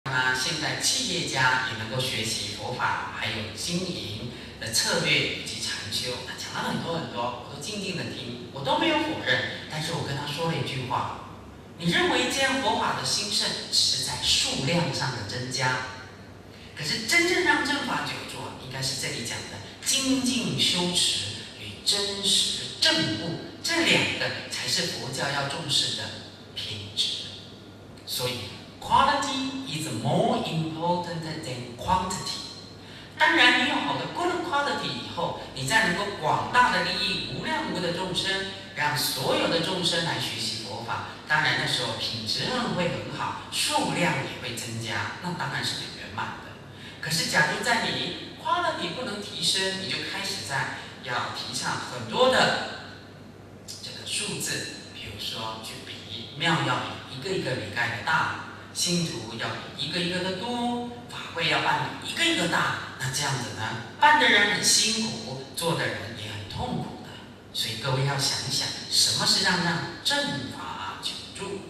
那现在企业家也能够学习佛法，还有经营的策略以及禅修。他讲了很多很多，我都静静的听，我都没有否认。但是我跟他说了一句话：你认为这样佛法的兴盛是在数量上的增加，可是真正让正法久坐，应该是这里讲的精进修持与真实正悟，这两个才是佛教要重视的品质。所以 quality is more important than quantity。当然，你有好的 good quality 以后，你再能够广大的利益无量无的众生，让所有的众生来学习佛法。当然，那时候品质会很好，数量也会增加，那当然是很圆满的。可是，假如在你 quality 不能提升，你就开始在要提倡很多的这个数字，比如说去比庙要比一个一个礼盖的大，信徒要比一个一个的多，法会要办比一个一个大。那这样子呢，办的人很辛苦，做的人也很痛苦的。所以各位要想一想，什么是让正法久住？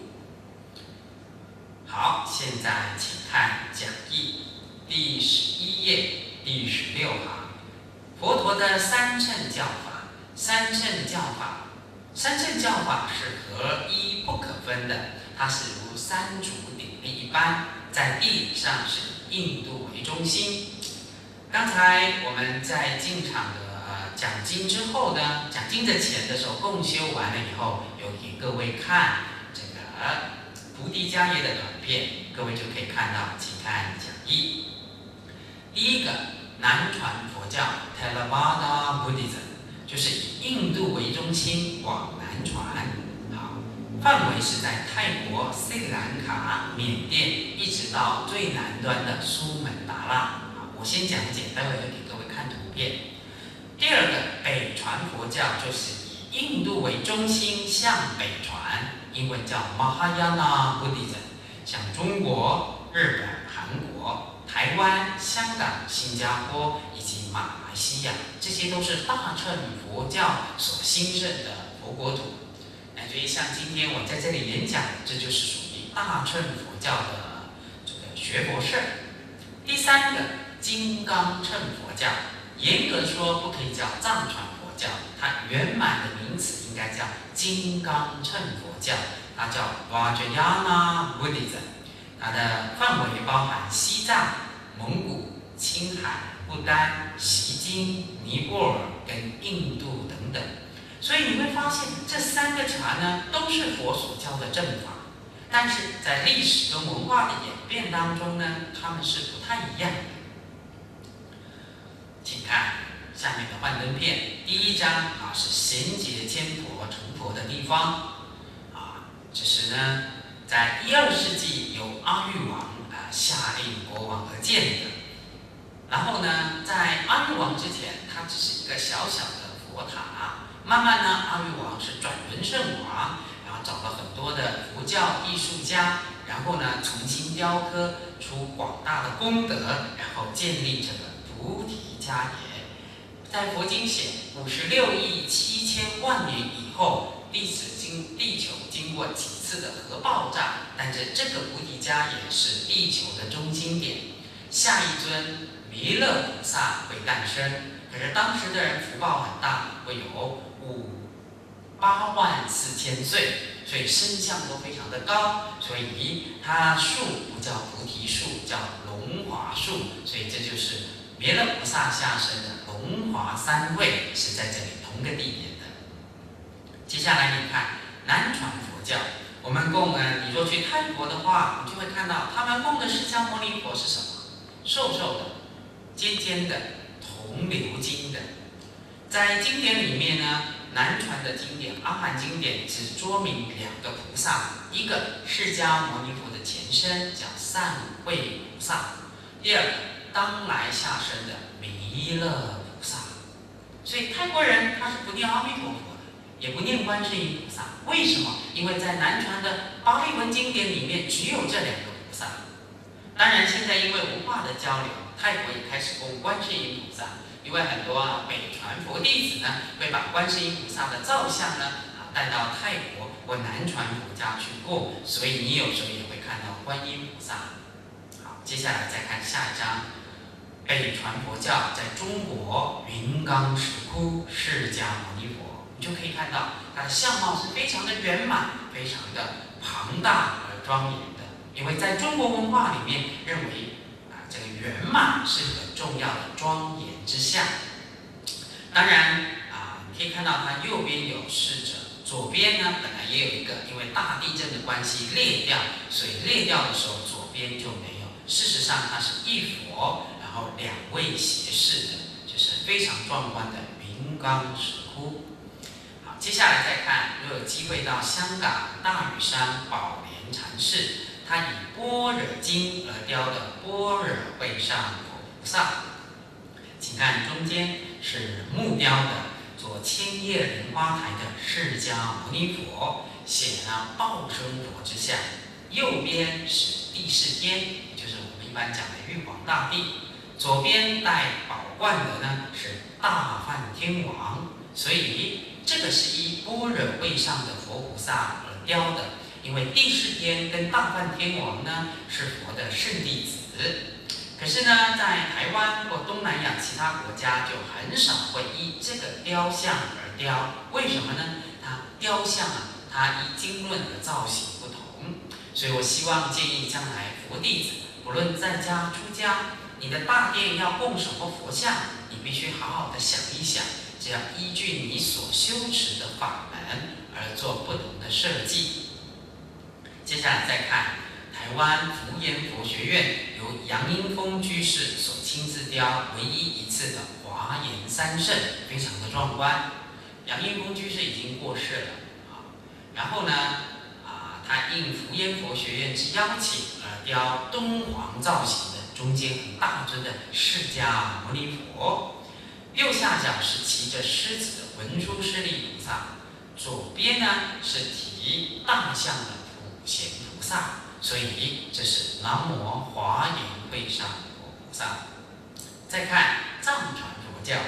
好，现在请看讲义第11页第16行，佛陀的三乘教法。三乘教法是合一不可分的，它是如三足鼎立一般，在地理上是以印度为中心。刚才我们在进场的讲经之后呢，讲经的前的时候共修完了以后，有给各位看这个菩提迦耶的短片，各位就可以看到，请看讲义。第一个，南传佛教 Theravada Buddhism， 就是以印度为中心往南传。好，范围是在泰国、斯里兰卡、缅甸，一直到最南端的苏门答腊。我先讲解，待会就给各位看图片。第二个，北传佛教就是以印度为中心向北传，英文叫 Mahayana Buddhism。像中国、日本、韩国、台湾、香港、新加坡以及马来西亚，这些都是大乘佛教所兴盛的佛国土。所以像今天我在这里演讲，这就是属于大乘佛教的这个学佛事。第三个，金刚乘佛教，严格说不可以叫藏传佛教，它圆满的名词应该叫金刚乘佛教，它叫 Vajrayana Buddhism。它的范围包含西藏、蒙古、青海、不丹、锡金、尼泊尔跟印度等等。所以你会发现，这三个传呢都是佛所教的正法，但是在历史跟文化的演变当中呢，它们是不太一样的。请看下面的幻灯片，第一章是贤劫千佛成佛的地方这是呢在12世纪由阿育王下令国王而建的。然后呢，在阿育王之前，它只是一个小小的佛塔。慢慢呢，阿育王是转轮圣王，然后找了很多的佛教艺术家，然后呢重新雕刻出广大的功德，然后建立这个菩提迦耶。在佛经写56亿7千万年以后，地球经过几次的核爆炸，但是这个菩提迦耶是地球的中心点，下一尊弥勒菩萨会诞生。可是当时的人福报很大，会有8万4千岁，所以身相都非常的高，所以它树不叫菩提树，叫龙华树，所以这就是弥勒菩萨下生的龙华三会是在这里同个地点的。接下来你看南传佛教，我们供你若去泰国的话，你就会看到他们供的释迦牟尼佛是什么？瘦瘦的、尖尖的、铜鎏金的。在经典里面呢，南传的经典阿含经典只说明2个菩萨，一个释迦牟尼佛的前身叫善慧菩萨，第二个当来下生的弥勒菩萨。所以泰国人他是不念阿弥陀佛的，也不念观世音菩萨。为什么？因为在南传的巴利文经典里面只有这2个菩萨。当然现在因为文化的交流，泰国也开始供观世音菩萨，因为很多北传佛弟子呢会把观世音菩萨的造像呢带到泰国或南传佛家去供，所以你有时候也会看到观音菩萨。好， 接下来再看下一章，北传佛教在中国云冈石窟释迦牟尼佛，你就可以看到它的相貌是非常的圆满，非常的庞大而庄严的。因为在中国文化里面认为这个圆满是很重要的庄严之相。当然你可以看到它右边有逝者，左边呢本来也有一个，因为大地震的关系裂掉，所以裂掉的时候左边就没有。事实上它是一佛，然后两位胁侍的，就是非常壮观的云冈石窟。好，接下来再看，如果有机会到香港大屿山宝莲禅寺，它以般若经而雕的般若会上佛菩萨，请看中间是木雕的做千叶莲花台的释迦牟尼佛，显了报身佛之相。右边是第四天，也就是我们一般讲的玉皇大帝。左边戴宝冠的呢是大梵天王，所以这个是依般若会上的佛菩萨而雕的。因为第四天跟大梵天王呢是佛的圣弟子，可是呢，在台湾或东南亚其他国家就很少会依这个雕像而雕。为什么呢？它雕像它依经论的造型不同，所以我希望建议将来佛弟子，不论在家出家，你的大殿要供什么佛像，你必须好好的想一想，只要依据你所修持的法门而做不同的设计。接下来再看台湾福严佛学院由杨英风居士所亲自雕唯一一次的华严三圣，非常的壮观。杨英风居士已经过世了然后呢他应福严佛学院之邀请而雕敦煌造型的中间很大尊的释迦牟尼佛，右下角是骑着狮子的文殊师利菩萨，左边呢是提大象的普贤菩萨，所以这是南无华严会上佛菩萨。再看藏传佛教，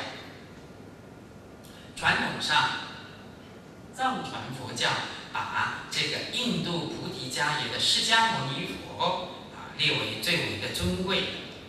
传统上藏传佛教把这个印度菩提伽耶的释迦牟尼佛列为最为的尊贵的，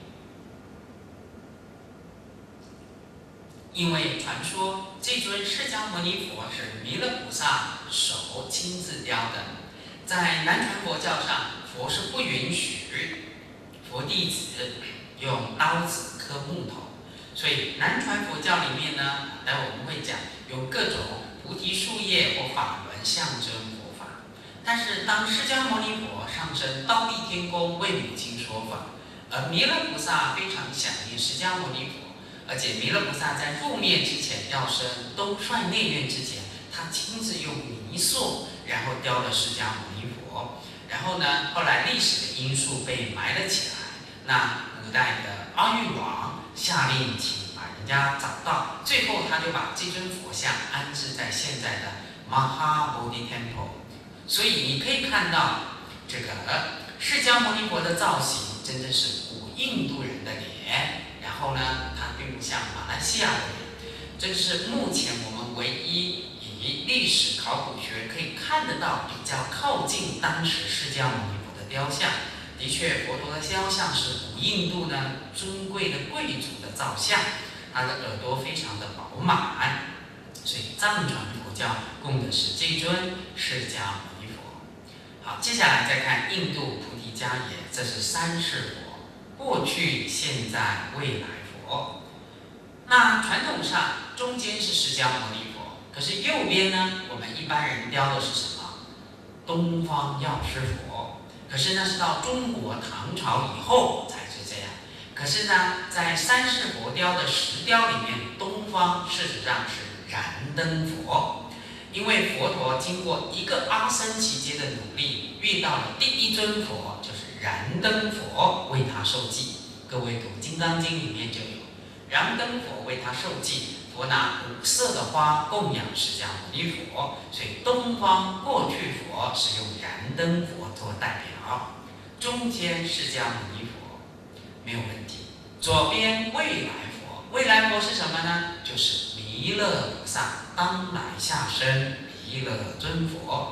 因为传说这尊释迦牟尼佛是弥勒菩萨手亲自雕的。在南传佛教上，佛是不允许佛弟子用刀子刻木头，所以南传佛教里面呢，待会我们会讲有各种菩提树叶或法轮象征佛法。但是当释迦牟尼佛上升忉利天宫为母亲说法，而弥勒菩萨非常想念释迦牟尼佛，而且弥勒菩萨在入灭之前要升东帅内院之前，他亲自用泥塑，然后雕了释迦牟尼佛。然后呢，后来历史的因素被埋了起来。那古代的阿育王下令请把人家找到，最后他就把这尊佛像安置在现在的 Mahabodhi Temple。所以你可以看到这个释迦牟尼佛的造型，真的是古印度人的脸。然后呢，它并不像马来西亚的脸。这是目前我们唯一以历史考古学可以看得到比较靠近当时释迦牟尼佛的雕像。的确，佛陀的雕像是古印度呢尊贵的贵族的造像，他的耳朵非常的饱满，所以藏传佛教供的是这尊释迦牟尼佛。好，接下来再看印度菩提伽耶，这是三世佛，过去、现在、未来佛。那传统上中间是释迦牟尼佛，可是右边呢，我们一般人雕的是什么？东方药师佛。可是那是到中国唐朝以后才是这样。可是呢，在三世佛雕的石雕里面，东方事实上是燃灯佛，因为佛陀经过一个阿僧祇劫的努力，遇到了第一尊佛，就是燃灯佛为他受记。各位读《金刚经》里面就有燃灯佛为他受记，佛拿五色的花供养释迦牟尼佛，所以东方过去佛是用燃灯佛做代表，中间释迦牟尼佛没有问题，左边未来佛，未来佛是什么呢？就是弥勒菩萨当来下生弥勒尊佛。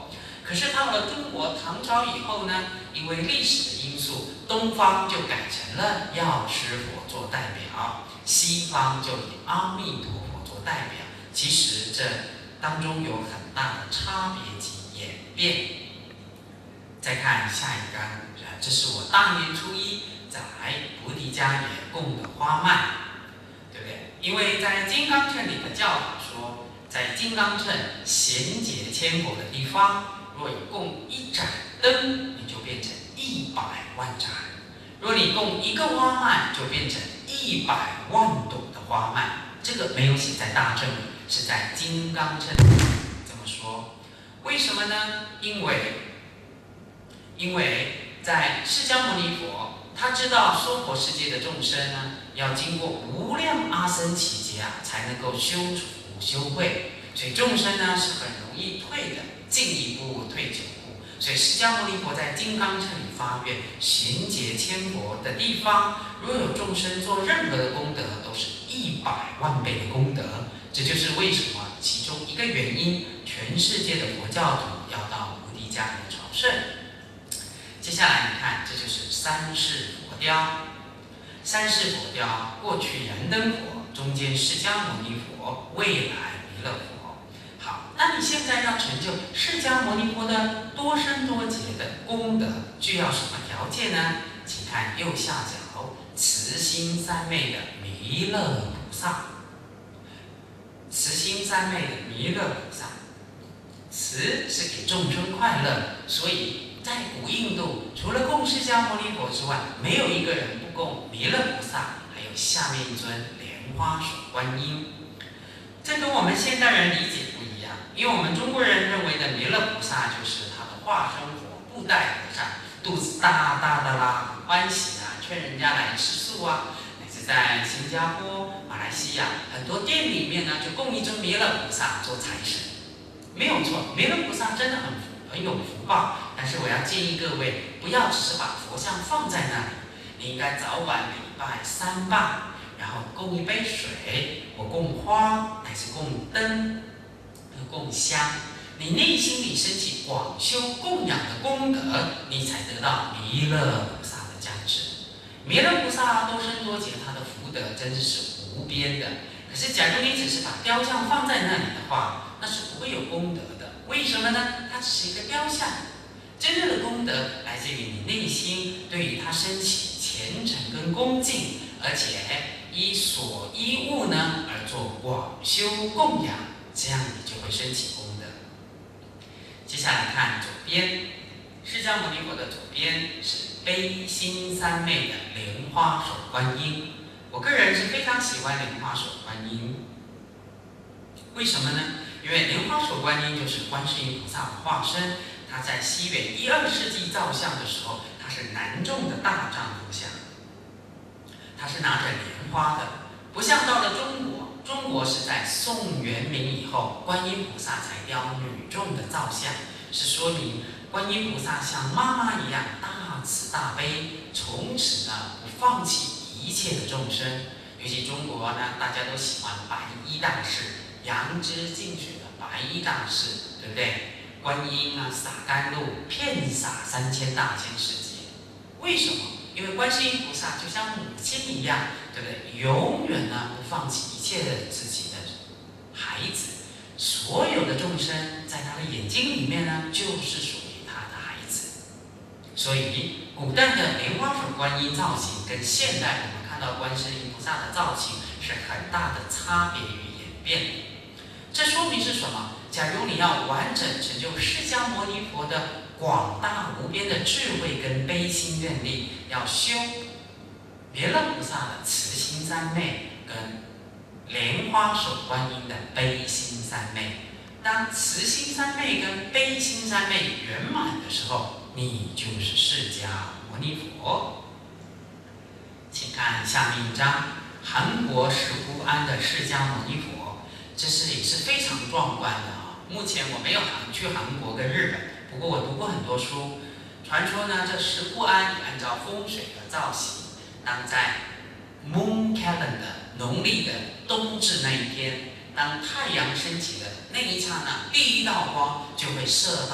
可是到了中国唐朝以后呢，因为历史的因素，东方就改成了药师佛做代表，西方就以阿弥陀佛做代表。其实这当中有很大的差别及演变。再看下一章，这是我大年初一在菩提迦耶供的花蔓，对不对？因为在金刚乘里的教法说，在金刚乘贤劫千佛的地方，若有供一盏灯，你就变成100万盏；若你供一个花蔓，就变成100万朵的花蔓。这个没有写在大乘里，是在金刚乘这么说。为什么呢？因为在释迦牟尼佛，他知道娑婆世界的众生呢，要经过无量阿僧祇劫才能够修除修慧，所以众生呢是很容易退的，进一步退9步。所以释迦牟尼佛在金刚乘里发愿，贤劫千佛的地方，若有众生做任何的功德，都是100万倍的功德。这就是为什么其中一个原因，全世界的佛教徒要到菩提迦耶朝圣。接下来你看，这就是三世佛雕。三世佛雕，过去燃灯佛，中间释迦牟尼佛，未来弥勒佛。好，那你现在要成就释迦牟尼佛的多生多劫的功德，具要什么条件呢？请看右下角，慈心三昧的弥勒菩萨。慈心三昧的弥勒菩萨，慈是给众生快乐，所以在古印度，除了供释迦牟尼佛之外，没有一个人不供弥勒菩萨，还有下面一尊莲花手观音。这跟我们现代人理解不一样，因为我们中国人认为的弥勒菩萨就是他的化身佛布袋和尚，肚子大大的啦，很欢喜劝人家来吃素乃至在新加坡、马来西亚很多店里面呢，就供一尊弥勒菩萨做财神，没有错，弥勒菩萨真的很有福报。但是我要建议各位，不要只是把佛像放在那里，你应该早晚礼拜3拜，然后供一杯水，或供花，乃至供灯、供香，你内心里升起广修供养的功德，你才得到弥勒菩萨的加持。弥勒菩萨多生多劫，他的福德真的是无边的。可是，假如你只是把雕像放在那里的话，那是不会有功德的。为什么呢？它只是一个雕像。真正的功德来自于你内心对于它升起虔诚跟恭敬，而且依所依物呢而做广修供养，这样你就会升起功德。接下来看左边，释迦牟尼佛的左边是悲心三昧的莲花手观音。我个人是非常喜欢莲花手观音，为什么呢？因为莲花手观音就是观世音菩萨的化身。他在西元12世纪造像的时候，他是男众的大丈夫像，他是拿着莲花的，不像到了中国是在宋元明以后，观音菩萨才雕女众的造像，是说明观音菩萨像妈妈一样大慈大悲，从此呢不放弃一切的众生。尤其中国呢，大家都喜欢白衣大士，扬之净水的白衣大士，对不对？观音洒甘露，遍洒3000大千世界。为什么？因为观世音菩萨就像母亲一样，对不对？永远呢不放弃一切的自己的孩子，所有的众生在他的眼睛里面呢，就是属于他的孩子。所以，古代的莲花手观音造型跟现代我们看到观世音菩萨的造型是很大的差别与演变。这说明是什么？假如你要完整成就释迦牟尼佛的广大无边的智慧跟悲心愿力，要修弥勒菩萨的慈心三昧跟莲花手观音的悲心三昧。当慈心三昧跟悲心三昧圆满的时候，你就是释迦牟尼佛。请看下面一章，韩国石窟庵的释迦牟尼佛，这也是非常壮观的。目前我没有去韩国跟日本，不过我读过很多书。传说呢，这石窟庵按照风水的造型，当在 Moon Calendar 农历的冬至那一天，当太阳升起的那一刹那，第一道光就会射到这个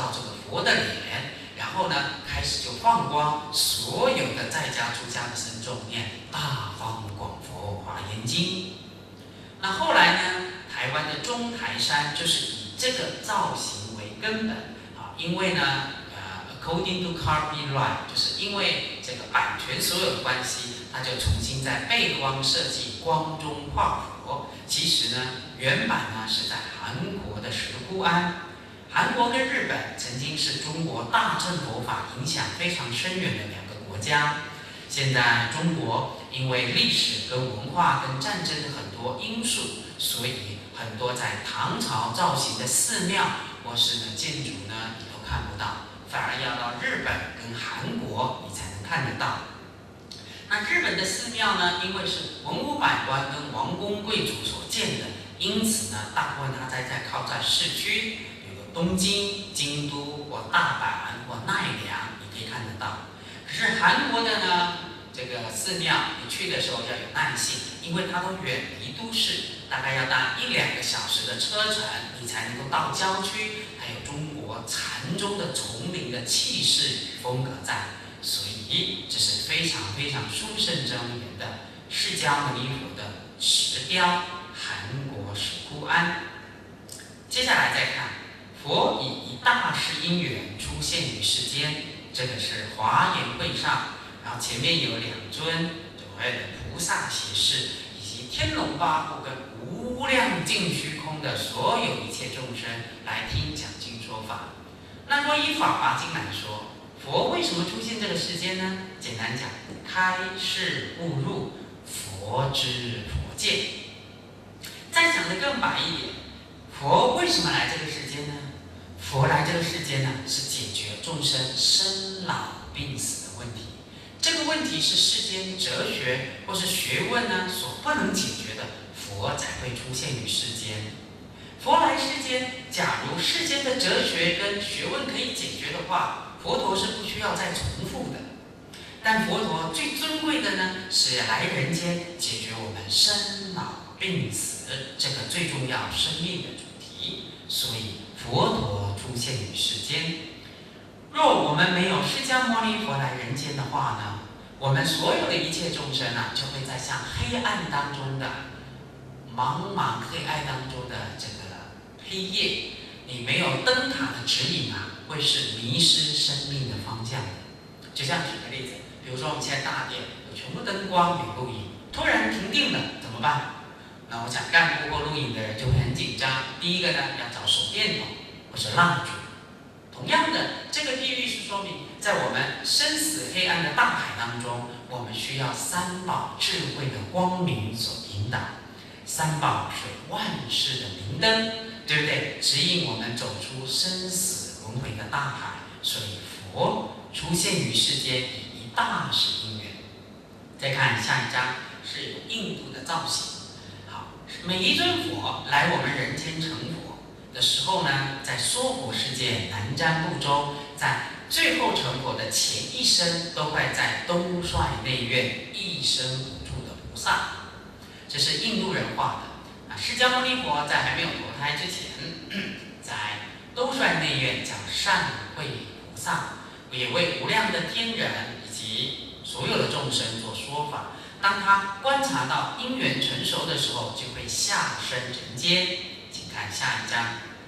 佛的脸，然后呢开始就放光，所有的在家出家的僧众念大方广佛华严经。那后来呢，台湾的中台山就是以这个造型为根本啊，因为呢according to copyright， 就是因为这个版权所有的关系，他就重新在背光设计光中画佛。其实呢，原版呢是在韩国的石窟庵。韩国跟日本曾经是中国大乘佛法影响非常深远的两个国家。现在中国因为历史跟文化跟战争的很多因素，所以很多在唐朝造型的寺庙或是呢建筑呢，你都看不到。反而要到日本跟韩国，你才能看得到。那日本的寺庙呢，因为是文武百官跟王公贵族所建的，因此呢，大部分它在靠在市区，比如东京、京都或大阪或奈良，你可以看得到。可是韩国的呢，这个寺庙，你去的时候要有耐性，因为它都远离都市，大概要搭1-2个小时的车程，你才能够到郊区。还有中国禅宗的丛林的气势与风格在，所以这是非常非常殊胜庄严的释迦牟尼佛的石雕，韩国石窟庵。接下来再看，佛以一大事因缘出现于世间，这个是华严会上，然后前面有2尊所谓的菩萨胁侍，以及天龙八部跟无量尽虚空的所有一切众生来听讲经说法。那若以法华经来说，佛为什么出现这个世间呢？简单讲，开示悟入，佛知佛见。再讲得更白一点，佛为什么来这个世间呢？佛来这个世间呢，是解决众生生老病死的问题。这个问题是世间哲学或是学问呢所不能解决的，佛才会出现于世间。佛来世间，假如世间的哲学跟学问可以解决的话，佛陀是不需要再重复的。但佛陀最尊贵的呢，是来人间解决我们生老病死这个最重要生命的主题，所以佛陀出现于世间。若我们没有释迦牟尼佛来人间的话呢，我们所有的一切众生啊，就会在像黑暗当中的茫茫黑暗当中的这个黑夜，你没有灯塔的指引啊，会是迷失生命的方向的。就像举个例子，比如说我们现在大殿有全部灯光有录影，突然停电了怎么办？那我想干部或录影的人就会很紧张。第一个呢，要找手电筒或者蜡烛。同样的，这个譬喻是说明，在我们生死黑暗的大海当中，我们需要三宝智慧的光明所引导。三宝是万事的明灯，对不对？指引我们走出生死轮回的大海。所以佛出现于世间，以一大事因缘。再看下一章，是有印度的造型。好，每一尊佛来我们人间成佛的时候呢，在娑婆世界南瞻部中，在最后成佛的前一生，都会在东帅内院一生补助的菩萨。这是印度人画的。释迦牟尼佛在还没有投胎之前，在兜率内院讲善慧菩萨，也为无量的天人以及所有的众生做说法。当他观察到因缘成熟的时候，就会下生人间。请看下一章。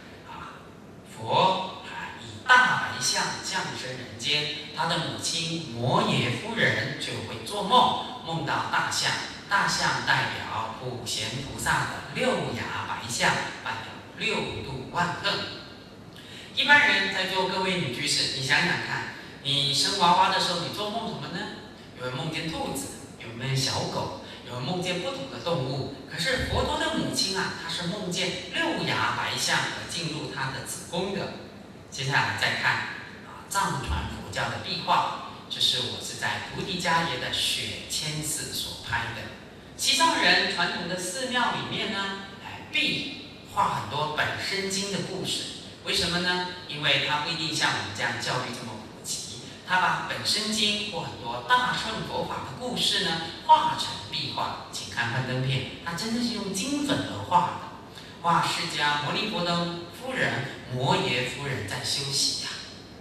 佛以大白象降生人间，他的母亲摩耶夫人就会做梦，梦到大象。大象代表普贤菩萨的6牙白象，代表6度万恨。一般人在座各位女居士，你想想看，你生娃娃的时候，你做梦什么呢？有人梦见兔子，有没有小狗，有人梦见不同的动物。可是佛陀的母亲啊，她是梦见6牙白象而进入她的子宫的。接下来再看藏传佛教的壁画，这是我是在菩提伽耶的雪谦寺所拍的。西藏人传统的寺庙里面呢，壁画很多本生经的故事。为什么呢？因为它不一定像我们这样教育这么普及，它把本生经或很多大乘佛法的故事呢，画成壁画。请看幻灯片，它真的是用金粉而画的，画释迦牟尼佛的夫人摩耶夫人在休息呀。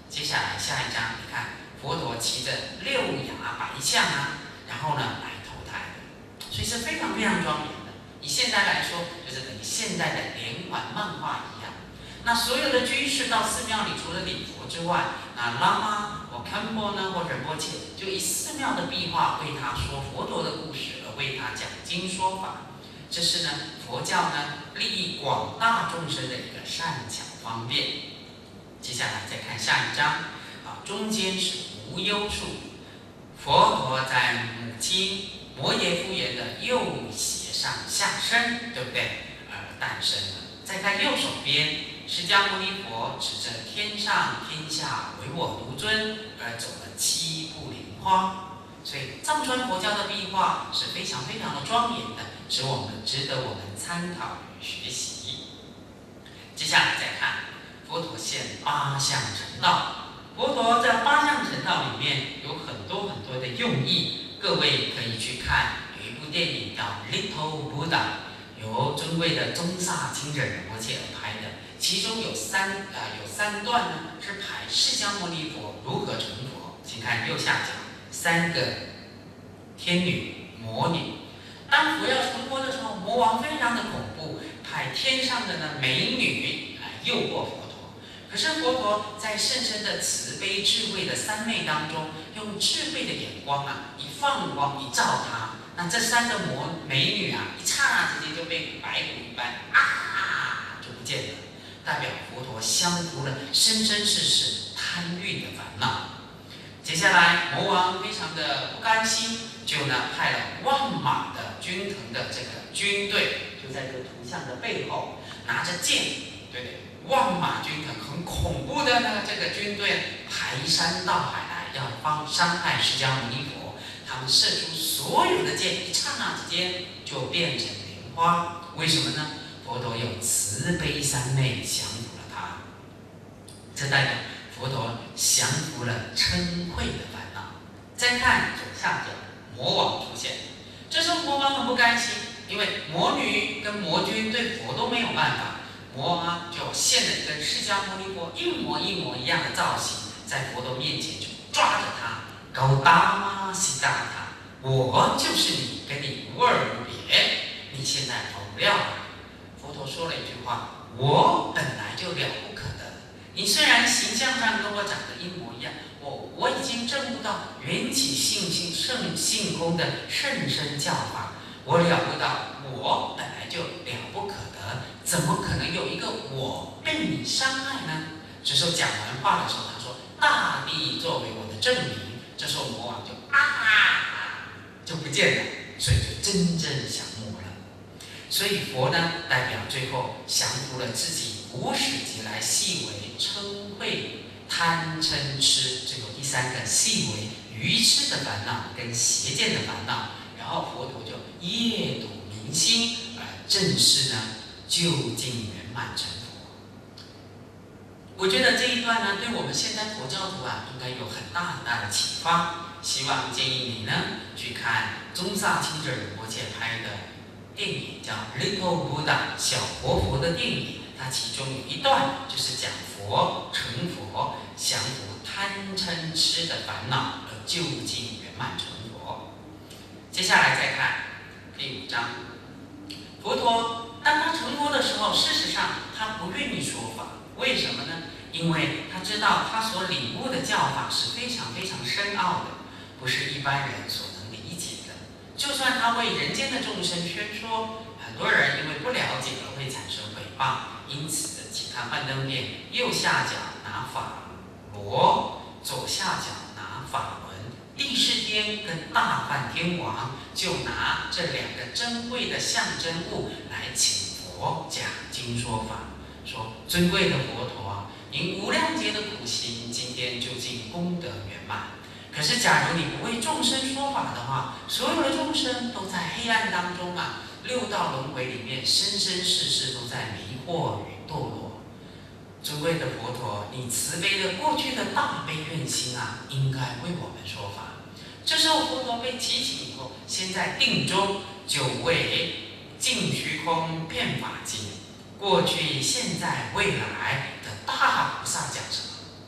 接下来下一章，你看佛陀骑着6牙白象啊，然后呢来投胎的，所以是非常非常庄严的。以现在来说，就是等于现代的连环漫画一样。那所有的居士到寺庙里，除了礼佛之外，那喇嘛或堪波呢或仁波切，就以寺庙的壁画为他说佛陀的故事，而为他讲经说法。这是呢佛教呢利益广大众生的一个善巧方便。接下来再看下一章啊，中间是无忧树。佛陀在母亲摩耶夫园的右胁上下生，对不对？而诞生了。再看右手边，释迦牟尼佛指着天上天下唯我独尊，而走了7步莲花。所以藏传佛教的壁画是非常非常的庄严的，值得我们参考与学习。接下来再看佛陀现8相成道。佛陀在8相成道里面有很多很多的用意，各位可以去看，有一部电影叫《Little Buddha》，由尊贵的宗萨钦者仁波切而拍的，其中有三段呢是排释迦牟尼佛如何成佛。请看右下角，3个天女、魔女。当佛要成佛的时候，魔王非常的恐怖，派天上的呢美女来诱惑佛陀。可是佛陀在甚深的慈悲智慧的三昧当中，用智慧的眼光啊，一放光一照他，那这3个美女啊，一刹那之间就被白骨一般啊就不见了，代表佛陀降服了生生世世贪欲的烦恼。接下来魔王非常的不甘心，就呢派了万马的军腾的这个军队，就在这个图像的背后拿着剑，对不对？万马军腾，很恐怖的呢，这个军队排山倒海来，要伤害释迦牟尼佛。他们射出所有的箭，一刹那之间就变成莲花。为什么呢？佛陀有慈悲三昧降服了他，这代表佛陀降服了嗔恚的烦恼。再看左下角，魔王出现，这时候魔王很不甘心，因为魔女跟魔君对佛都没有办法。魔王啊，就现了跟释迦牟尼佛一模一样的造型，在佛陀面前就抓着他，高达玛悉达他，我就是你，跟你无二无别，你现在跑不了了。佛陀说了一句话：我本来就了不可得，你虽然形象上跟我长得一模一样，我已经证悟到缘起性空的甚深教法，我了不到，我本来就了不可得，怎么可能有一个我被你伤害呢？这时候讲完话的时候，他说：大地作为我的证明。这时候魔王就不见了，所以就真正降魔了。所以佛呢，代表最后降服了自己无始劫来细微嗔恚、贪嗔痴，最后第3个细微愚痴的烦恼跟邪见的烦恼，然后佛陀就夜睹明心，而正式呢究竟圆满成佛。我觉得这一段呢，对我们现代佛教徒啊，应该有很大的启发。希望建议你呢去看宗萨钦者仁波切拍的电影，叫《Little Buddha》小活佛的电影。它其中有一段就是讲佛成佛，降服贪嗔痴的烦恼，而究竟圆满成佛。接下来再看第5章，佛陀当他成佛的时候，事实上他不愿意说法，为什么呢？因为他知道他所领悟的教法是非常非常深奥的，不是一般人所能理解的。就算他为人间的众生宣说，很多人因为不了解而会产生诽谤。因此，请看幻灯片，右下角拿法螺，左下角拿法轮。帝释天跟大梵天王就拿这2个珍贵的象征物来请佛讲经说法，说尊贵的佛陀啊，您无量劫的苦行，今天究竟功德圆满。可是，假如你不为众生说法的话，所有的众生都在黑暗当中啊，6道轮回里面，生生世世都在迷惑与堕落。尊贵的佛陀，你慈悲的过去的大悲愿心啊，应该为我们说法。这时候佛陀被提醒以后，先在定中就为净虚空遍法经，过去、现在、未来的大菩萨讲什么？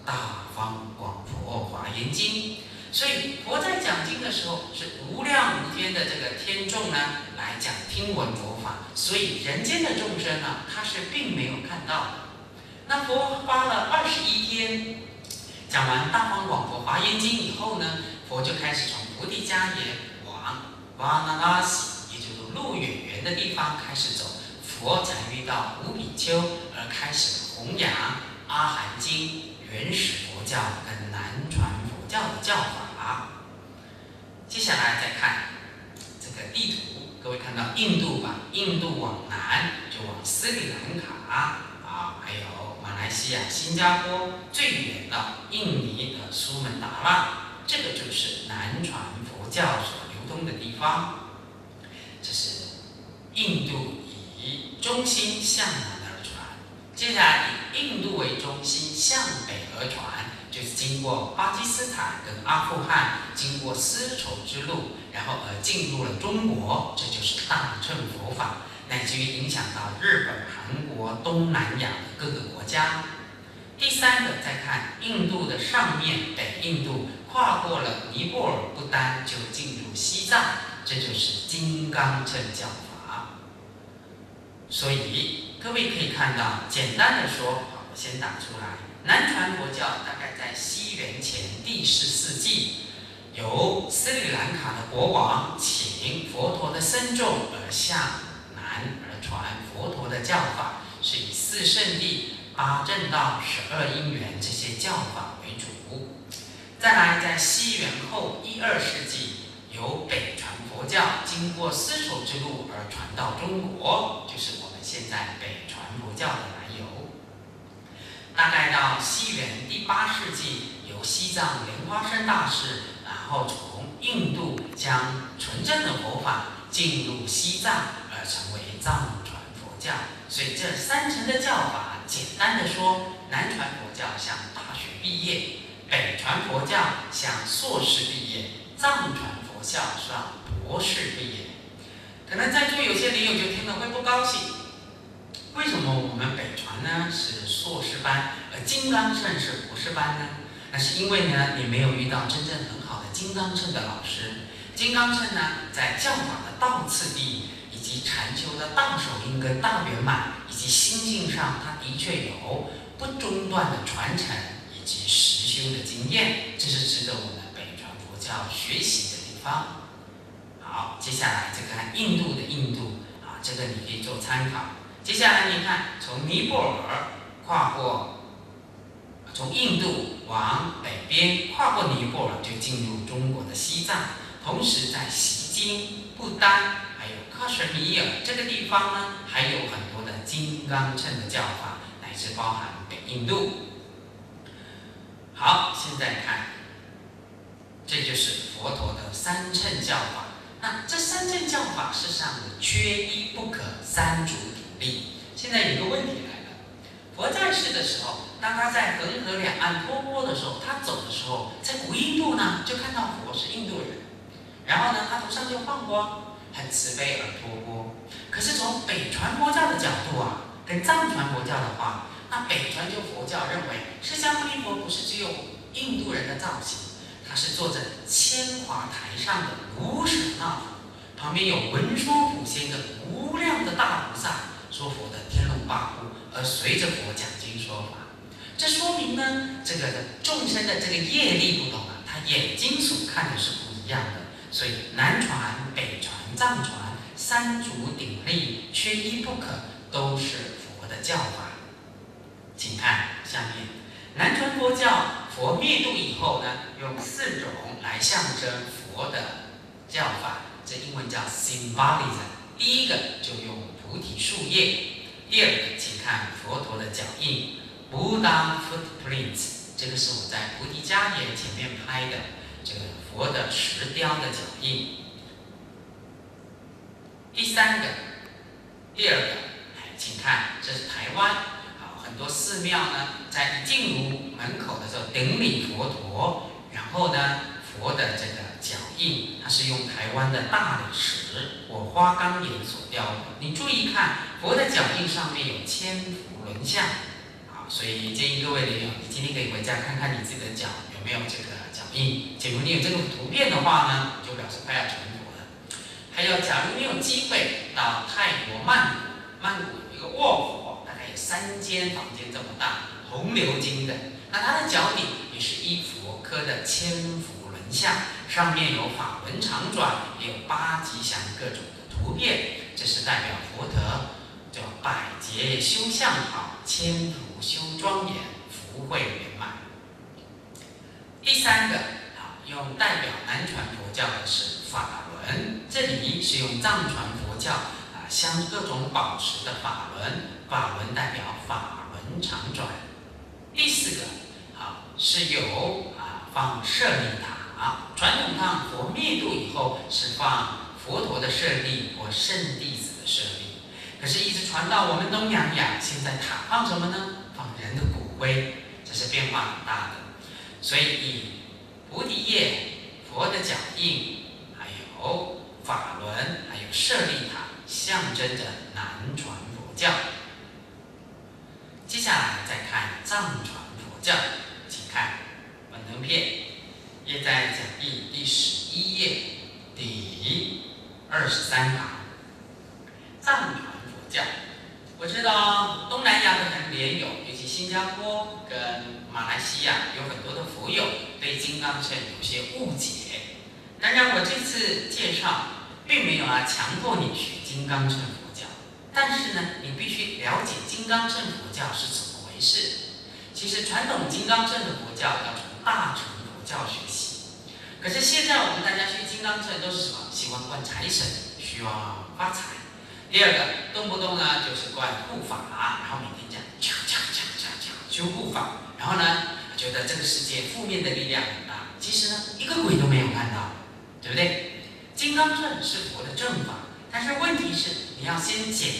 大方广佛华严经。所以佛在讲经的时候，是无量无边的这个天众呢来讲听闻佛法，所以人间的众生呢，他是并没有看到的。那佛花了21天，讲完《大方广佛华严经》以后呢，佛就开始从菩提迦耶往瓦那拉西，也就是鹿野园的地方开始走。佛才遇到五比丘，而开始弘扬阿含经、原始佛教跟南传佛教的教法。接下来再看这个地图，各位看到印度吧？印度往南就往斯里兰卡还有马来西亚、新加坡，最远到印尼的苏门答腊，这个就是南传佛教所流通的地方。这是印度以中心向南而传，接下来以印度为中心向北而传，就是经过巴基斯坦跟阿富汗，经过丝绸之路，然后进入了中国，这就是大乘佛法，乃至于影响到日本、韩国、东南亚的各个国家。第三个，再看印度的上面，北印度跨过了尼泊尔、不丹，就进入西藏，这就是金刚乘教法。所以各位可以看到，简单的说，我先打出来。南传佛教大概在西元前第14纪，由斯里兰卡的国王请佛陀的僧众而向南而传佛陀的教法，是以4圣谛、8正道、12因缘这些教法为主。再来，在西元后1、2世纪，由北传佛教经过丝绸之路而传到中国，就是我们现在北传佛教的来由。大概到西元第8世纪，由西藏莲花生大师，然后从印度将纯正的佛法进入西藏，而成为藏传佛教。所以这3层的教法，简单的说，南传佛教像大学毕业，北传佛教像硕士毕业，藏传佛教像博士毕业。可能在座有些灵友就听了会不高兴。为什么我们北传呢是硕士班，而金刚乘是博士班呢？那是因为呢，你没有遇到真正很好的金刚乘的老师。金刚乘呢，在教法的道次第，以及禅修的大手印跟大圆满，以及心性上，它的确有不中断的传承以及实修的经验，这是值得我们北传佛教学习的地方。好，接下来再看印度的印度这个你可以做参考。接下来你看，从尼泊尔跨过，从印度往北边跨过尼泊尔，就进入中国的西藏。同时在锡金、不丹还有喀什米尔这个地方呢，还有很多的金刚乘的教法，乃至包含北印度。好，现在看，这就是佛陀的3乘教法。那这3乘教法事实上缺一不可，三足鼎立。现在有个问题来了，佛在世的时候，当他在恒河两岸托钵的时候，他走的时候，在古印度呢，就看到佛是印度人，然后呢，他头上就放光，很慈悲而托钵。可是从北传佛教的角度跟藏传佛教的话，那北传佛教认为释迦牟尼佛不是只有印度人的造型，他是坐着千华台上的卢舍那佛，旁边有文殊普贤的无量的大菩萨，说佛的天龙八部，而随着佛讲经说法。这说明呢，这个众生的这个业力不同他眼睛所看的是不一样的。所以南传、北传、藏传三足鼎立，缺一不可，都是佛的教法。请看下面，南传佛教佛灭度以后呢，用4种来象征佛的教法，这英文叫 symbolism。第一个就用菩提树叶，第二个请看佛陀的脚印 Buddha footprints， 这个是我在菩提迦耶前面拍的这个佛的石雕的脚印。第二个，请看，这是台湾，很多寺庙呢，在一进入门口的时候顶礼佛陀，然后呢，佛的这个脚印，它是用台湾的大理石或花岗岩所雕的。你注意看，佛的脚印上面有千佛轮像， 所以建议各位莲友，你今天可以回家看看你自己的脚有没有这个脚印。假如你有这个图片的话呢，就表示快要成佛了。还有，假如你有机会到泰国曼谷，曼谷有一个卧佛，大概有3间房间这么大，红鎏金的。那它的脚底也是一佛刻的千佛轮像，上面有法轮常转，也有8吉祥各种的图片，这是代表佛陀叫百劫修相好，千福修庄严，福慧圆满。第3个，用代表南传佛教的是法轮，这里是用藏传佛教相各种宝石的法轮，法轮代表法轮常转。第4个，是有放舍利塔，传统上佛灭度以后是放佛陀的舍利或圣弟子的舍利，可是一直传到我们东南亚，现在塔放什么呢？放人的骨灰，这是变化很大的。所以以菩提叶、佛的脚印，还有法轮，还有舍利塔，象征着南传佛教。接下来再看藏传佛教，请看本轮片，页在讲义第11页第23行。藏传佛教，我知道东南亚的很莲友，尤其新加坡跟马来西亚有很多的佛友对金刚乘有些误解。当然，我这次介绍并没有强迫你学金刚乘佛教，但是呢，你必须了解金刚乘佛教是怎么回事。其实传统金刚乘的佛教要从大乘佛教学习，可是现在我们大家学金刚乘都是什么？喜欢观财神，希望发财。第二个，动不动呢就是观护法，然后每天这样修护法，然后呢觉得这个世界负面的力量很大，其实呢一个鬼都没有看到，对不对？金刚乘是佛的正法，但是问题是你要先检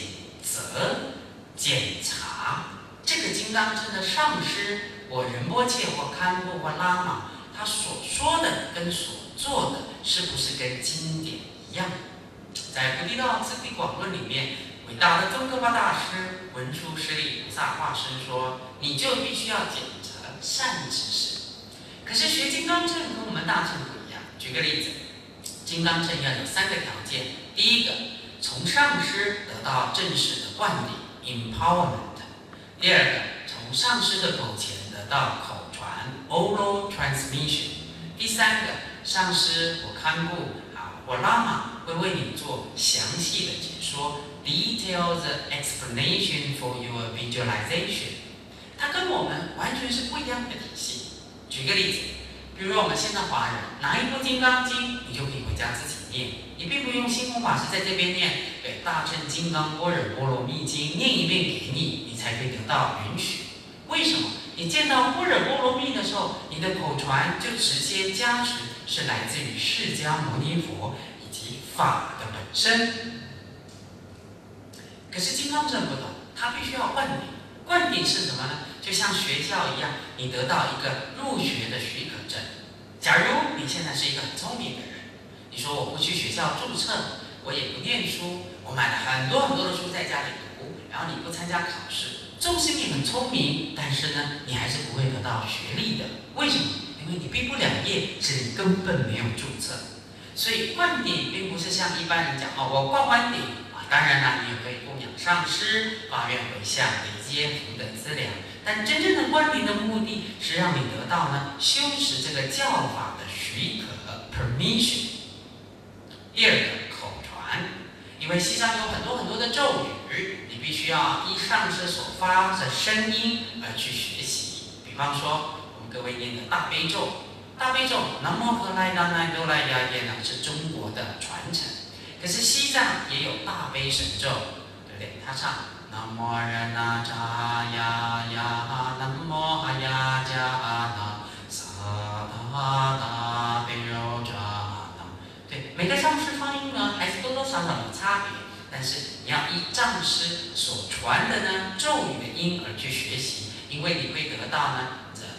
查这个金刚乘的上师或仁波切或堪布或拉玛，他所说的跟所做的是不是跟经典一样？在《菩提道次第广论》里面，伟大的宗喀巴大师文殊师利菩萨化身说，你就必须要检查善知识。可是学金刚乘跟我们大乘不一样。举个例子，金刚乘要有3个条件：第一个，从上师得到正式的灌顶 （empowerment）；第二个，从上师的口前得到口传 （oral transmission）；第三个，上师或堪布或拉玛会为你做详细的解说 （detailed explanation for your visualization）。它跟我们完全是不一样的体系。举个例子，比如说我们现在华人拿一部《金刚经》，你就可以回家自己念，你并不用星空法师在这边念，对，大乘金刚般若波罗蜜经念一遍给你，你才可以得到允许。为什么？你见到般若波罗蜜的时候，你的口传就直接加持是来自于释迦牟尼佛以及法的本身。可是金刚乘不同，它必须要灌顶。灌顶是什么呢？就像学校一样，你得到一个入学的许可证。假如你现在是一个很聪明的人，你说我不去学校注册，我也不念书，我买了很多很多的书在家里读，然后你不参加考试，纵使你很聪明，但是呢，你还是不会得到学历的。为什么？因为你毕不了业，是你根本没有注册。所以灌顶并不是像一般人讲我灌完顶当然啦，你也可以供养上师、发愿回向、累积福德资粮。但真正的灌顶的目的是让你得到呢修持这个教法的许可 （permission）。第二个，口传，因为西藏有很多很多的咒语，你必须要依上师所发的声音而去学习。比方说，我们各位念的大悲咒，大悲咒南无何来达那多来呀耶呢是中国的传承，可是西藏也有大悲神咒，对不对？他唱南无人那扎呀呀，南无哈呀加那萨达达贝柔扎那。对，每个上师发音呢，还是多多少少有差别，但是你要依上师所传的呢咒语的音而去学习，因为你会得到呢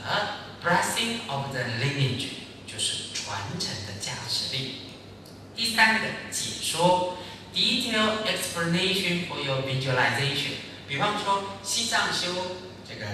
the blessing of the lineage， 就是传承的加持力。第三个，解说 detailed explanation for your visualization。比方说，西藏修这个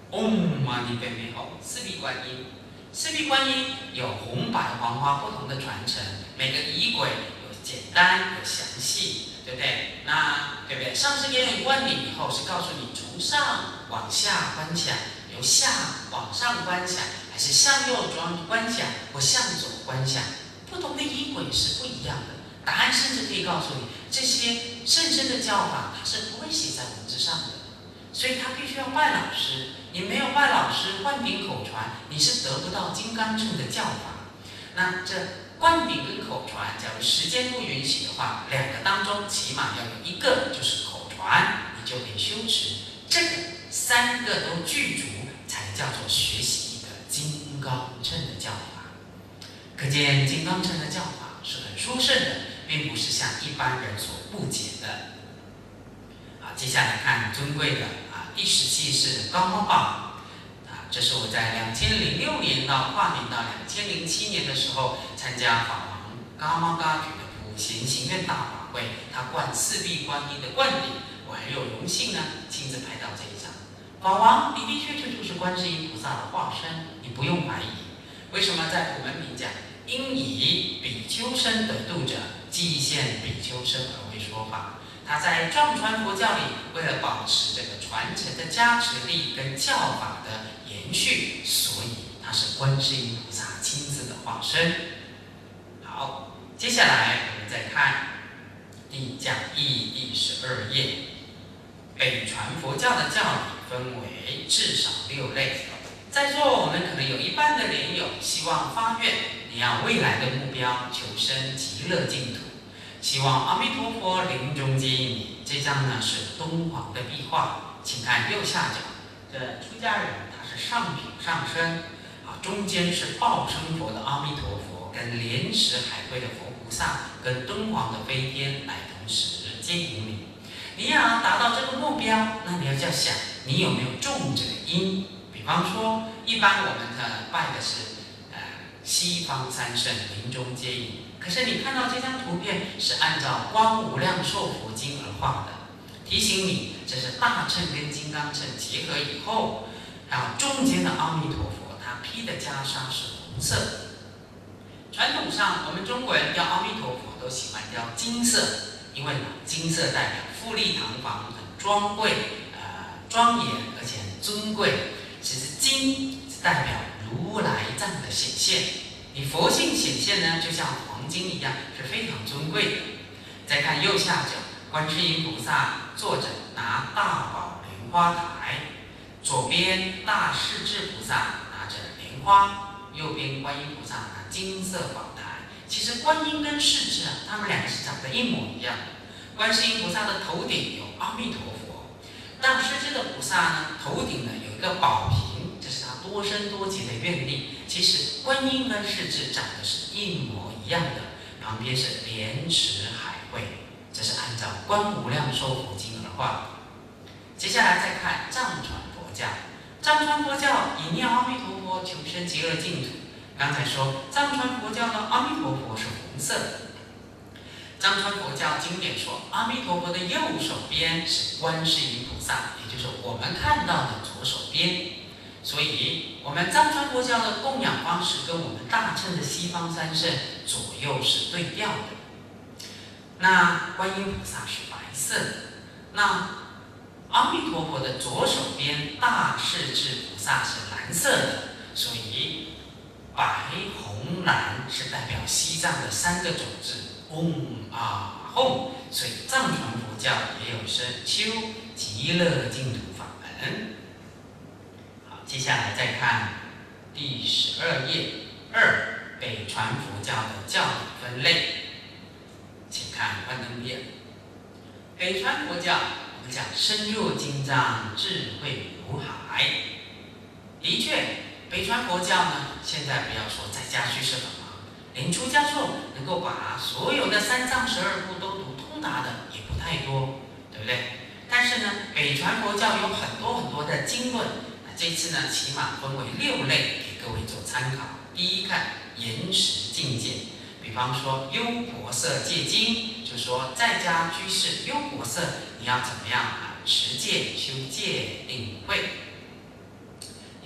嗡嘛呢呗咪吽，四臂观音。四臂观音有红白黄花不同的传承，每个仪轨有简单有详细，对不对？那对不对？上师给你灌顶以后，是告诉你从上往下观想，由下往上观想，还是向右转观想或向左观想？不同的仪轨是不一样的。答案甚至可以告诉你，这些甚深的教法它是不会写在文字上的，所以他必须要拜老师。你没有拜老师，灌顶口传，你是得不到金刚乘的教法。那这灌顶跟口传，假如时间不允许的话，两个当中起码要有一个就是口传，你就可以修持。这个三个都具足，才叫做学习一个金刚乘的教法。可见金刚乘的教法是很殊胜的，并不是像一般人所不解的。好，接下来看尊贵的第17世高猫宝。这是我在2006年到跨年到2007年的时候参加法王噶玛噶举的普贤行愿大法会，他灌四臂观音的灌顶，我很有荣幸呢亲自拍到这一张。法王，你的确这就是观世音菩萨的化身，你不用怀疑。为什么在普门品讲，应以比丘身得度者，即现比丘身而为说法？他在藏传佛教里，为了保持这个传承的加持力跟教法的延续，所以他是观世音菩萨亲自的化身。好，接下来我们再看讲义第12页。北传佛教的教理分为至少6类。在座我们可能有一半的莲友希望发愿，你要未来的目标求生极乐净土。希望阿弥陀佛临终接引你。这张呢是敦煌的壁画，请看右下角，这出家人他是上品上身，中间是报身佛的阿弥陀佛，跟莲池海会的佛菩萨，跟敦煌的飞天来同时接引你。你要达到这个目标，那你要想你有没有种这个因。比方说，一般我们拜的是西方三圣临终接引。可是你看到这张图片是按照《观无量寿佛经》而画的，提醒你这是大乘跟金刚乘结合以后，中间的阿弥陀佛他披的袈裟是红色。传统上我们中国人雕阿弥陀佛都喜欢雕金色，因为金色代表富丽堂皇、很庄贵、庄严而且很尊贵。其实金是代表如来藏的显现，你佛性显现呢，就像黄金一样，是非常尊贵的。再看右下角，观世音菩萨坐着拿大宝莲花台，左边大势至菩萨拿着莲花，右边观音菩萨拿金色宝台。其实观音跟势至他们两个是长得一模一样的。观世音菩萨的头顶有阿弥陀佛，大势至的菩萨呢，头顶呢有一个宝瓶，这是他多生多劫的愿力。其实观音跟势至长得是一模一样的，旁边是莲池海会，这是按照《观无量寿佛经》而画的。接下来再看藏传佛教，藏传佛教以念阿弥陀佛求生极乐净土。刚才说藏传佛教的阿弥陀佛是红色的。藏传佛教经典说，阿弥陀佛的右手边是观世音菩萨，也就是我们看到的左手边。所以，我们藏传佛教的供养方式跟我们大乘的西方三圣左右是对调的。那观音菩萨是白色的，那阿弥陀佛的左手边大势至菩萨是蓝色的，所以白、红、蓝是代表西藏的3个种子。嗡啊吽，所以藏传佛教也有深修极乐净土法门。好，接下来再看第12页2，北传佛教的教理分类。请看幻灯片。北传佛教我们讲深入经藏，智慧如海。的确，北传佛教呢，现在不要说在家居士很忙，连出家众能够把所有的3藏12部都读通达的也不太多，对不对？但是呢，北传佛教有很多的经论，这次呢起码分为6类给各位做参考。第一看延时境界，比方说优婆塞戒经，就说在家居士优婆塞你要怎么样持戒修戒定慧。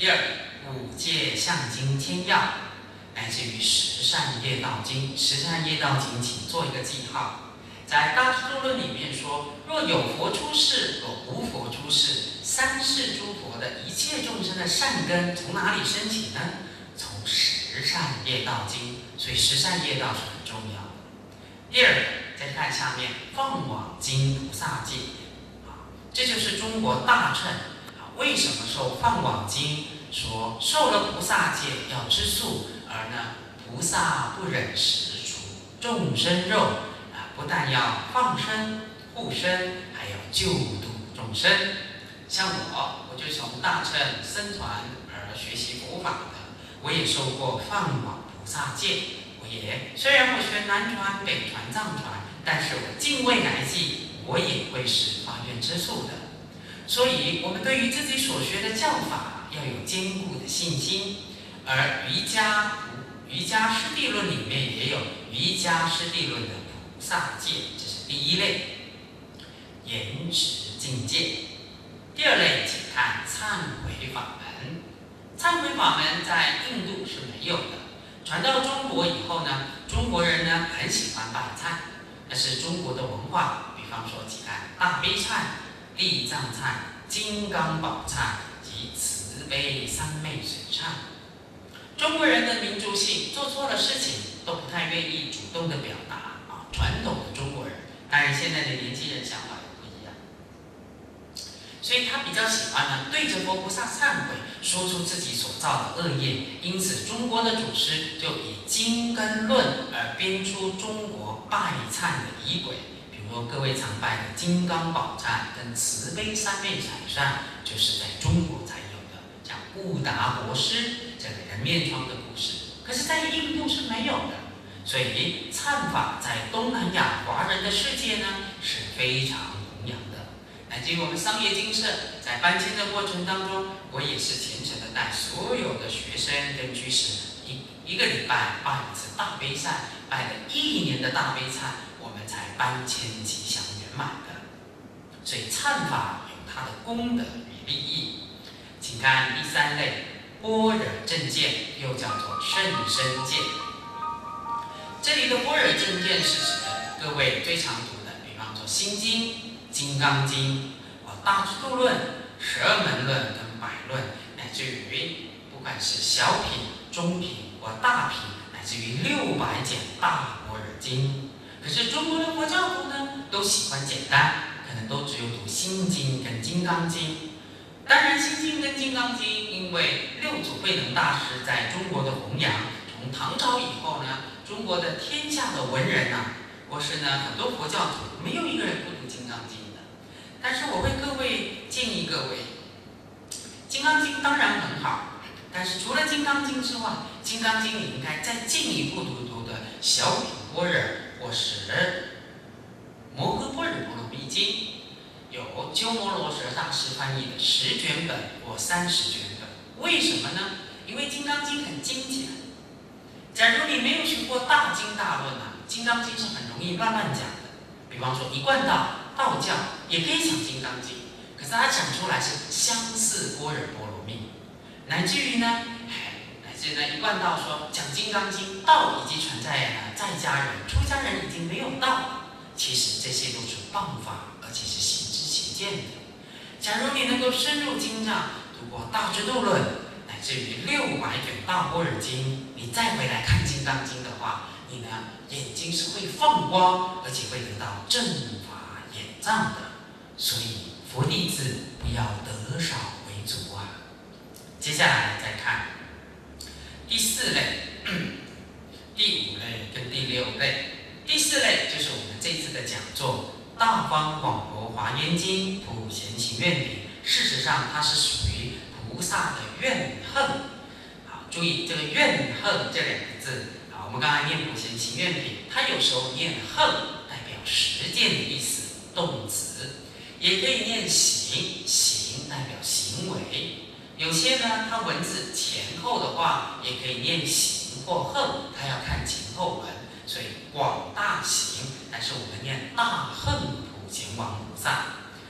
第二，五戒象经天要，乃至于十善业道经。十善业道经，请做一个记号。在《大智度论》里面说，若有佛出世，若无佛出世，三世诸佛的一切众生的善根从哪里升起呢？从十善业道经。所以十善业道是很重要的。第二个，再看下面放网经菩萨戒，这就是中国大乘为什么受放网经说受了菩萨戒要吃素，而呢菩萨不忍食除众生肉不但要放生护生，还要救度众生。像我就从大乘僧团而学习佛法的，我也受过放网菩萨戒。虽然我学南传、北传、藏传，但是我敬未来际，我也会是发愿吃素的。所以，我们对于自己所学的教法要有坚固的信心。而瑜伽师地论里面也有瑜伽师地论的菩萨戒，这是第一类，言持境界。第二类，请看忏悔法门。忏悔法门在印度是没有的。传到中国以后呢，中国人呢很喜欢拜忏，那是中国的文化。比方说，请看大悲忏、地藏忏、金刚宝忏及慈悲三昧水忏。中国人的民族性，做错了事情都不太愿意主动的表达传统的中国人，当然现在的年轻人想法也不一样，所以他比较喜欢呢对着佛菩萨忏悔，说出自己所造的恶业。因此，中国的祖师就以经跟论而编出中国拜忏的仪轨。比如说，各位常拜的金刚宝忏跟慈悲三昧禅忏，就是在中国才有的。像悟达国师这个人面疮的故事，可是在印度是没有的。所以忏法在东南亚华人的世界呢是非常弘扬的。乃至于我们商业精舍在搬迁的过程当中，我也是虔诚的带所有的学生跟居士一个礼拜拜一次大悲忏，拜了1年的大悲忏，我们才搬迁吉祥圆满的。所以忏法有它的功德与利益。请看第三类，般若正见，又叫做甚深见。这里的般若正见是指各位最常读的，比方说《心经》、《金刚经》、大智度论、12门论跟百论，乃至于不管是小品、中品或大品，乃至于600简大般若经。可是中国的佛教徒呢，都喜欢简单，可能都只有读《心经》跟《金刚经》。当然，《心经》跟《金刚经》，因为六祖慧能大师在中国的弘扬，从唐朝以后呢，中国的天下的文人或是呢很多佛教徒，没有一个人不读《金刚经》的。但是我为各位建议各位，《金刚经》当然很好，但是除了《金刚经》之外，《金刚经》你应该再进一步读的小品般若，或是摩诃般若波罗蜜经。有鸠摩罗什大师翻译的10卷本或30卷本。为什么呢？因为《金刚经》很精简。假如你没有学过大经大论《金刚经》是很容易乱讲的。比方说一贯道教也可以讲《金刚经》，可是他讲出来是相似般若波罗蜜，乃至于呢一贯道说讲《金刚经》，道已经传在在家人，出家人已经没有道。其实这些都是谤法，而且是行之邪见的。假如你能够深入经藏，读过大智度论，乃至于600卷大般若经，你再回来看《金刚经》的话，你呢眼睛是会放光，而且会得到正法眼藏的。所以佛弟子不要得少为主接下来再看第4类、第5类跟第6类。第4类就是我们这次的讲座《大方广博华严经普贤行愿品》，事实上它是属于菩萨的怨恨。好，注意这个怨恨这2个字。好，我们刚才念普贤行愿品，它有时候念恨代表实践的意思，动词，也可以念行，行代表行为。有些呢，它文字前后的话，也可以念行或恨，它要看前后文。所以广大行，但是我们念大恨普贤王菩萨。不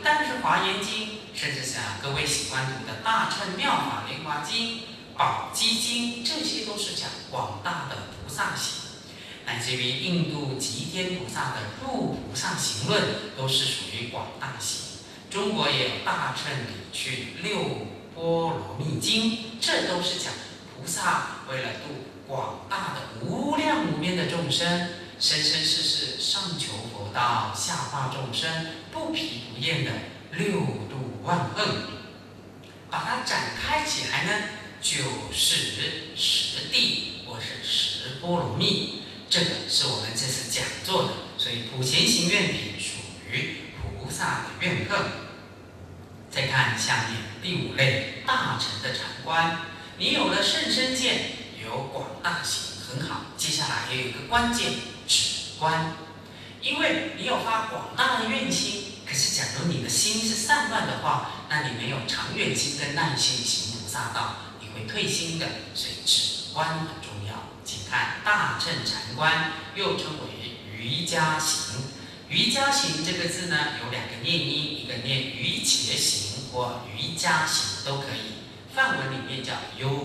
但是《华严经》，甚至像各位喜欢读的《大乘妙法莲华经》、《宝积经》，这些都是讲广大的菩萨行。乃至于印度吉天菩萨的《入菩萨行论》，都是属于广大行。中国也有《大乘理趣六波罗蜜经》，这都是讲菩萨为了度广大的无量无边的众生，生生世世上求佛道，下化众生，不疲不厌的六度万恨，把它展开起来呢，就是十地或是十波罗蜜。这个是我们这次讲座的，所以普贤行愿品属于菩萨的愿恨。再看下面第5类大乘的禅观，你有了甚深见，有广大行，很好。接下来还有一个关键，止观。因为你有发广大的愿心，可是假如你的心是散乱的话，那你没有长远心跟耐心行菩萨道，你会退心的。所以止观很重要。请看大乘禅观，又称为瑜伽行。瑜伽行这个字呢，有2个念音，一个念瑜伽行或瑜伽行都可以。梵文里面叫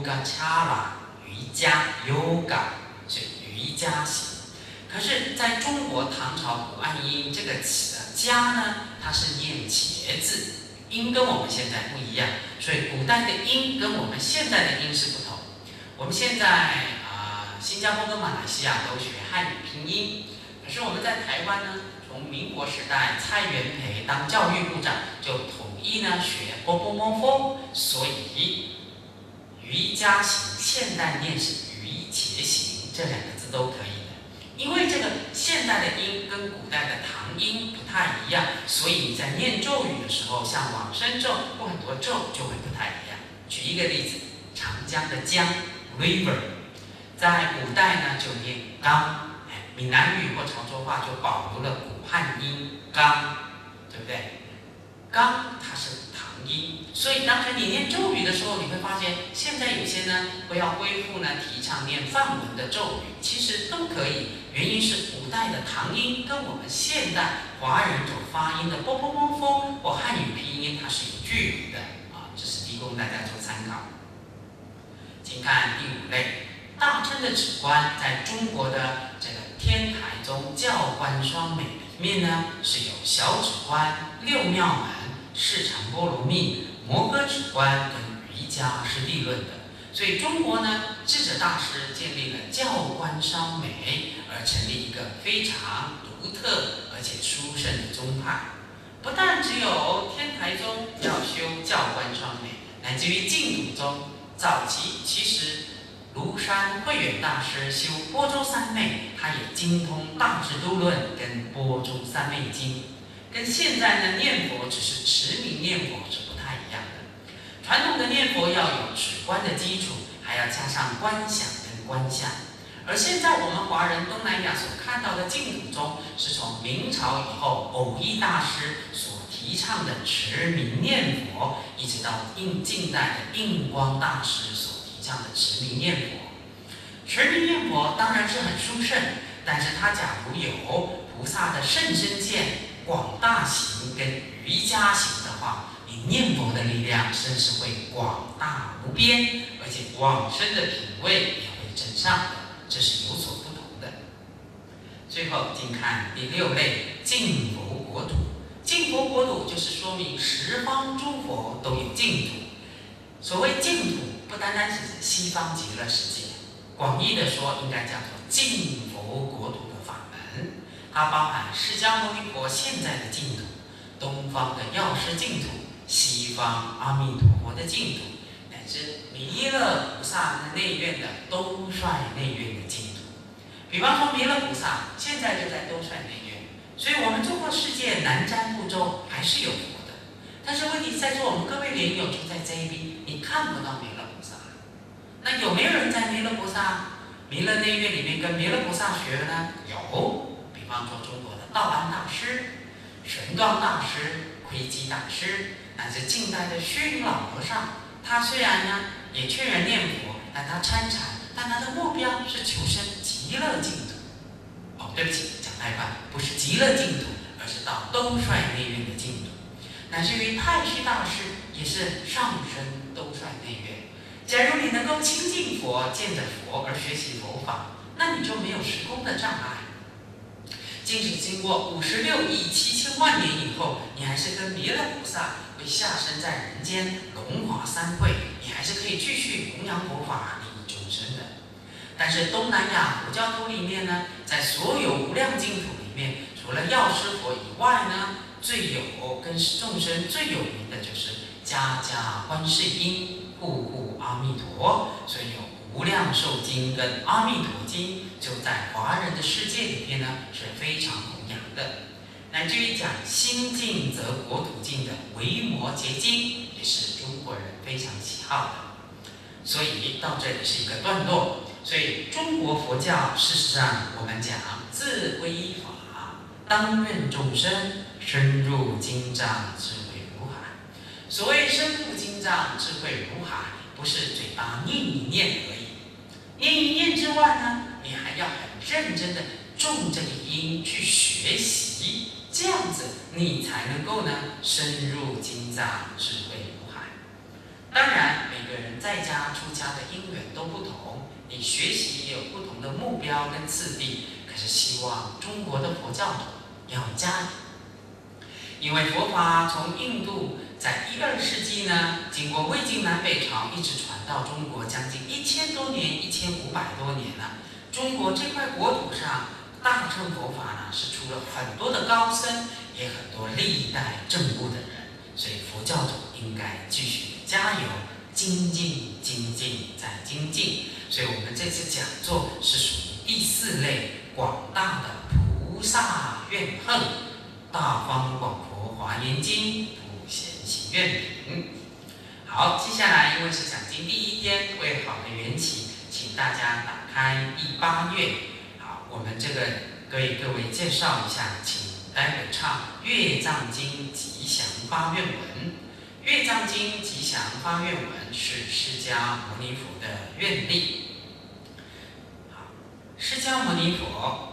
Yogacara， 瑜伽 Yoga， 是瑜伽行。可是在中国唐朝古汉音这个词的伽呢，它是念茄字，音跟我们现在不一样，所以古代的音跟我们现在的音是不同。我们现在新加坡跟马来西亚都学汉语拼音，可是我们在台湾呢，从民国时代蔡元培当教育部长就统一呢学波波摸佛，所以瑜伽行现代念是瑜伽行，这2个字都可以的。因为这个现代的音跟古代的唐音不太一样，所以你在念咒语的时候，像往生咒或很多咒就会不太一样。举一个例子，长江的江 river。在古代呢，就念刚，闽南语或潮州话就保留了古汉音刚，对不对？刚它是唐音，所以当时你念咒语的时候，你会发现现在有些呢会要恢复呢提倡念梵文的咒语，其实都可以。原因是古代的唐音跟我们现代华人所发音的波波摸佛或汉语拼音它是有距离的啊，这是提供大家做参考。请看第5类。大乘的止观，在中国的这个天台宗教观双美里面呢，是有小止观、六妙门、释禅波罗蜜、摩诃止观跟瑜伽师地论的。所以中国呢，智者大师建立了教观双美，而成立一个非常独特而且殊胜的宗派。不但只有天台宗要修教观双美，乃至于净土宗早期其实。庐山慧远大师修般舟三昧，他也精通大智度论跟般舟三昧经，跟现在呢念佛只是持名念佛是不太一样的。传统的念佛要有止观的基础，还要加上观想跟观相。而现在我们华人东南亚所看到的净土宗，是从明朝以后偶益大师所提倡的持名念佛，一直到近代的印光大师所这样的持名念佛，持名念佛当然是很殊胜，但是它假如有菩萨的甚深见、广大行跟瑜伽行的话，你念佛的力量真是会广大无边，而且往生的品位也会增上的，这是有所不同的。最后，请看第6类净佛国土。净佛国土就是说明十方诸佛都有净土。所谓净土，不单单是指西方极乐世界，广义的说，应该叫做净佛国土的法门。它包含释迦牟尼佛现在的净土，东方的药师净土，西方阿弥陀佛的净土，乃至弥勒菩萨的内院的兜率内院的净土。比方说弥勒菩萨现在就在兜率内院，所以我们中国世界南瞻部洲还是有佛的。但是问题在说，我们各位莲友住在 JB， 你看不到弥勒菩萨。那有没有人在弥勒菩萨弥勒内院里面跟弥勒菩萨学呢？有，比方说中国的道安大师、玄奘大师、窥基大师，乃至近代的虚云老和尚。他虽然呢也劝人念佛，但他参禅，但他的目标是求生极乐净土。对不起，讲太快，不是极乐净土，而是到兜率内院的净土。 乃至于太虚大师也是上升兜率内院。假如你能够亲近佛、见着佛而学习佛法，那你就没有时空的障碍。即使经过56亿7000万年以后，你还是跟弥勒菩萨会下生在人间，龙华三会，你还是可以继续弘扬佛法，利益众生的。但是东南亚佛教徒里面呢，在所有无量净土里面，除了药师佛以外呢，最有跟众生最有名的就是家家观世音，户户阿弥陀，所以有无量寿经跟阿弥陀经，就在华人的世界里面呢是非常弘扬的。乃至于讲心净则国土净的维摩诘经，也是中国人非常喜好的。所以到这里是一个段落。所以中国佛教事实上我们讲自归法，当愿众生深入经藏，智慧如海。所谓深入经藏，智慧如海，不是嘴巴念一念而已。念一念之外呢，你还要很认真的种这个因去学习，这样子你才能够呢深入经藏，智慧如海。当然，每个人在家出家的因缘都不同，你学习也有不同的目标跟次第。可是希望中国的佛教徒要加油，因为佛法从印度在12世纪呢，经过魏晋南北朝，一直传到中国将近1000多年，1500多年了。中国这块国土上，大乘佛法呢是出了很多的高僧，也很多历代证悟的人，所以佛教徒应该继续加油，精进、精进再精进。所以我们这次讲座是属于第4类广大的菩萨愿恨，大方广佛华严经，普贤行愿品。好，接下来因为是讲经第1天，为好的缘起，请大家打开第8页。好，我们这个给各位介绍一下，请待会唱《月藏经吉祥发愿文》。《月藏经吉祥发愿文》是释迦牟尼佛的愿力。好，释迦牟尼佛，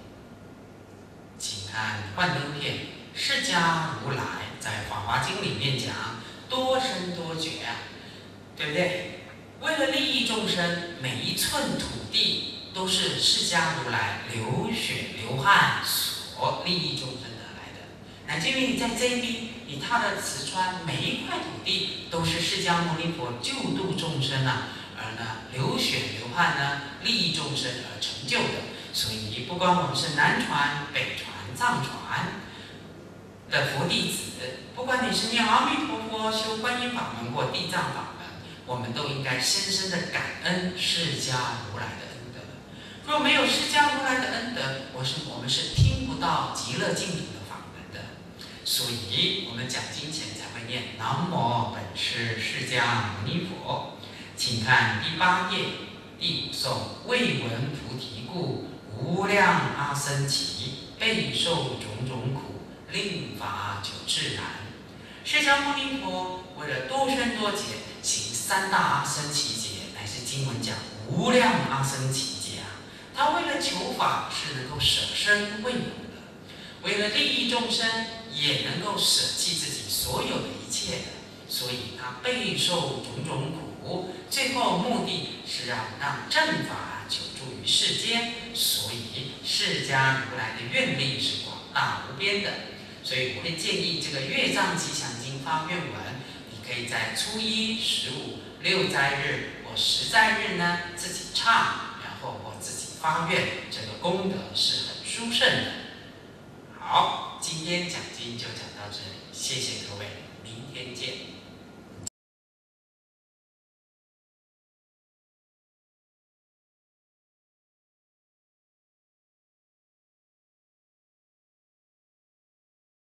请看幻灯片。释迦如来在《法华经》里面讲多生多觉啊，对不对？为了利益众生，每一寸土地都是释迦如来流血流汗所利益众生得来的。乃至于你在这一边，你踏的瓷川，每一块土地都是释迦牟尼佛救度众生啊，而呢流血流汗呢利益众生而成就的。所以不管我们是南传、北传、藏传的佛弟子，不管你是念阿弥陀佛、修观音法门或地藏法门，我们都应该深深的感恩释迦如来的恩德。若没有释迦如来的恩德，我们是听不到极乐净土的法门的。所以我们讲经前才会念南无本师释迦牟尼佛。请看第8页第5颂：未闻菩提故，无量阿僧祇，备受种种苦，令发久自然。释迦牟尼佛为了多生多劫，行3大阿僧祇劫，乃是经文讲无量阿僧祇劫啊。他为了求法是能够舍身为母的，为了利益众生也能够舍弃自己所有的一切的，所以他备受种种苦，最后目的是让正法久住于世间。所以释迦如来的愿力是广大无边的。所以我会建议这个《月藏吉祥经》发愿文，你可以在初一、15、6斋日或10斋日呢自己唱，然后或自己发愿，这个功德是很殊胜的。好，今天讲经就讲到这里，谢谢各位，明天见。